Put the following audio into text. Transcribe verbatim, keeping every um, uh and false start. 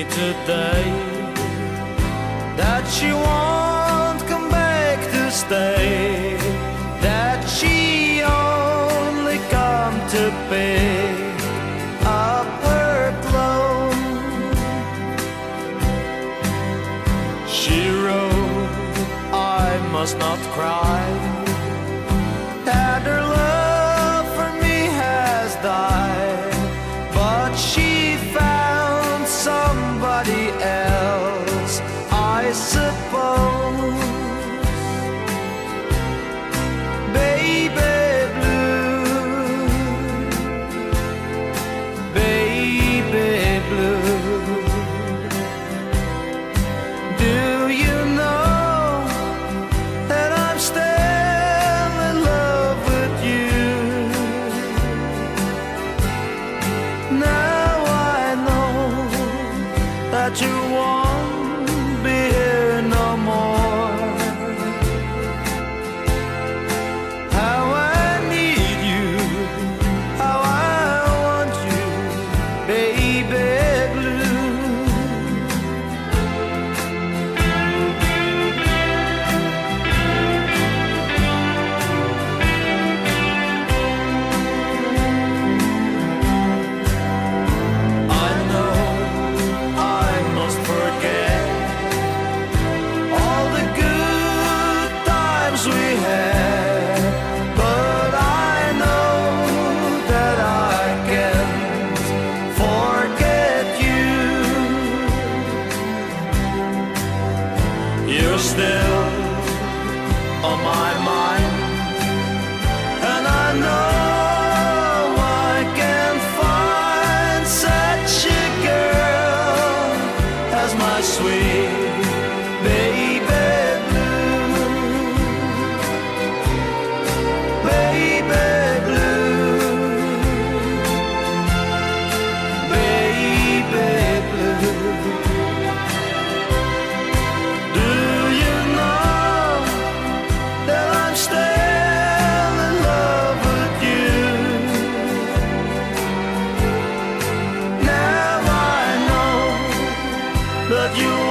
me today that she won't come back to stay, that she only come to pick up her clothes. She wrote, I must not cry, that her love for me has died, but she found somebody else, I suppose. Baby blue, baby blue, do you know that I'm still in love with you? Now I know that you won't be here no more. How I need you, how I want you, baby blue. I know I must forget all the good times we had, but I know that I can't forget you. You're still on my mind, and I know I can't find such a girl as my sweet baby blue, baby blue, baby blue. Do you know that I'm still in love with you? Now I know that you